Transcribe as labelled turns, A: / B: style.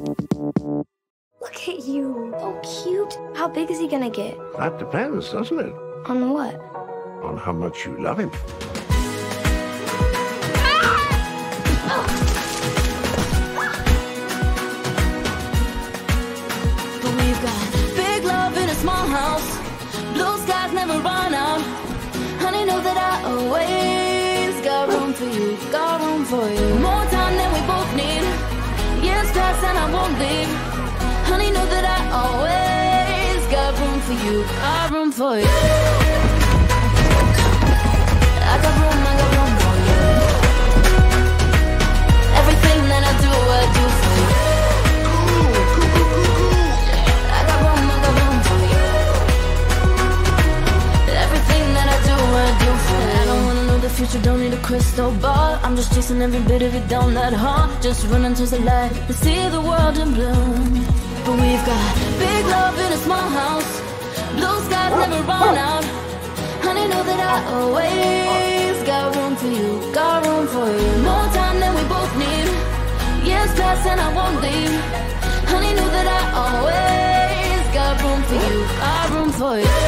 A: Look at you. Oh, cute. How big is he gonna get?
B: That depends, doesn't it?
A: On what?
B: On how much you love him.
C: But we've got big love in a small house. Blue skies never run out. Honey, know that I always got room for you, got room for you. More time than we both need. Years pass and I won't leave. Honey, know that I always got room for you, got room for you. I got room for you. Everything that I do for you. I got room for you. Everything that I do for you. I don't wanna know the future, don't need a crystal ball. I'm just chasing every bit of it down that hall. Just running towards the light to see the world in bloom. But we've got big love in a small house. Blue skies never run out. Honey, know that I always got room for you, got room for you. More time than we both need. Years pass and I won't leave. Honey, know that I always got room for you, got room for you.